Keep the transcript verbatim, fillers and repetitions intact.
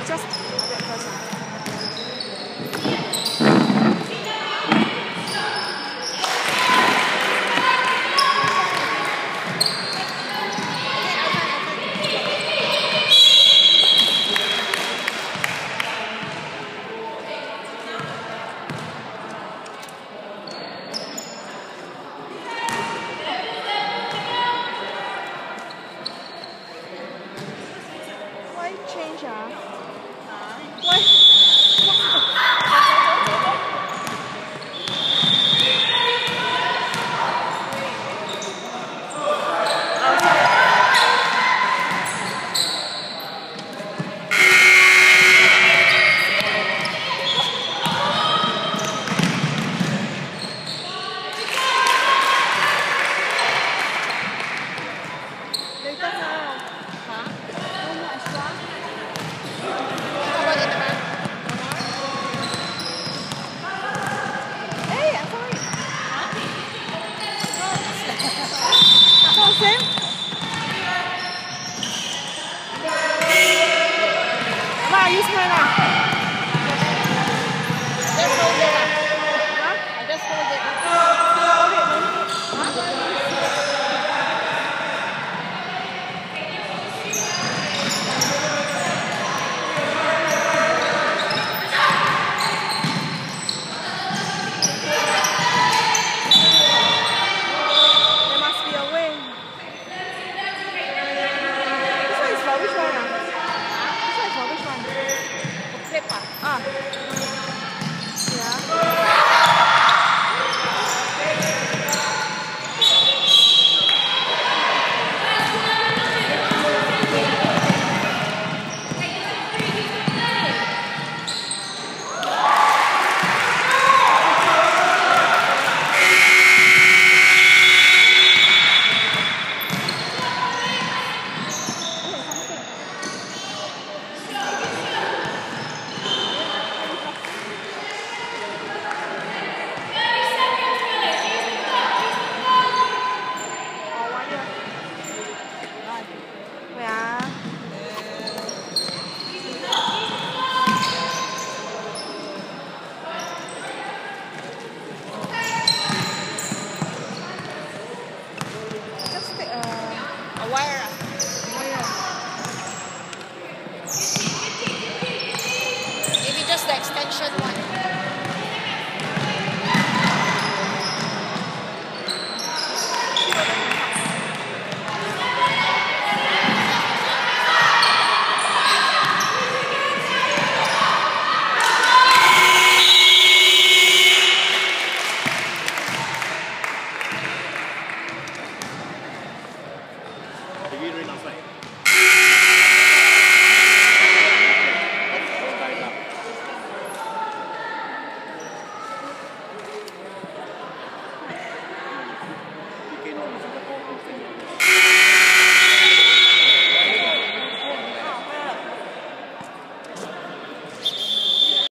just that person. Why change ah? Why? Later now. Huh? No more extra. How about in the back? Hey, I'm sorry. Huh? So same. Ma, use mine ah. Just hold it up. Huh? I just hold it up. Hold it, no need. There must be a way. This one is for which one ah? This one is for which one? Flip up. Ah. Yeah. Or one year. Wait ah. Just take a A wire up. wire. Maybe just the extension one. Did you read outside? You came over to Singapore.